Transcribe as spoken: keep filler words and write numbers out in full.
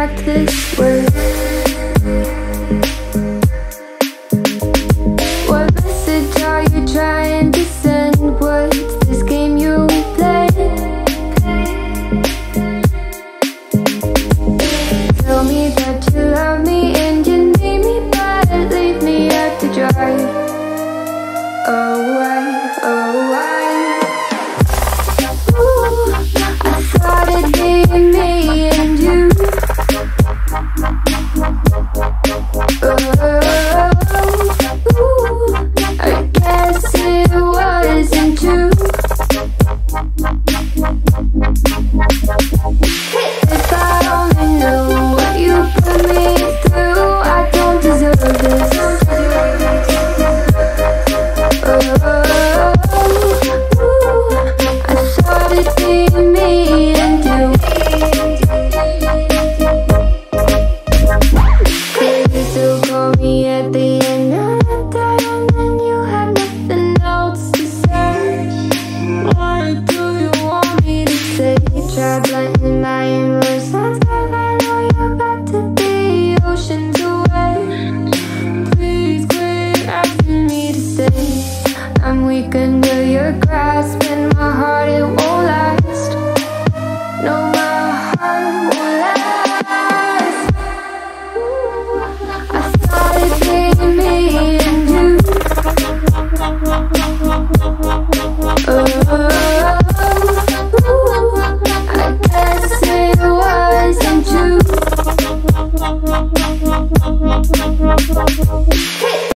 like this way. What message are you trying to send? What's this game you play? Tell me that you love me and you need me, but leave me out to dry. Oh, why, oh, why? Ooh, I thought it'd be me and you. Oh, ooh, I guess it wasn't true. If I only knew what you put me through, I don't deserve this. Try blending my emotions. I know you're about to be oceans away. Please quit asking me to stay. I'm weak under your grasp, and my heart, it won't last. No, my heart won't last. I thought it'd be me and you. Oh, I guess it wasn't true.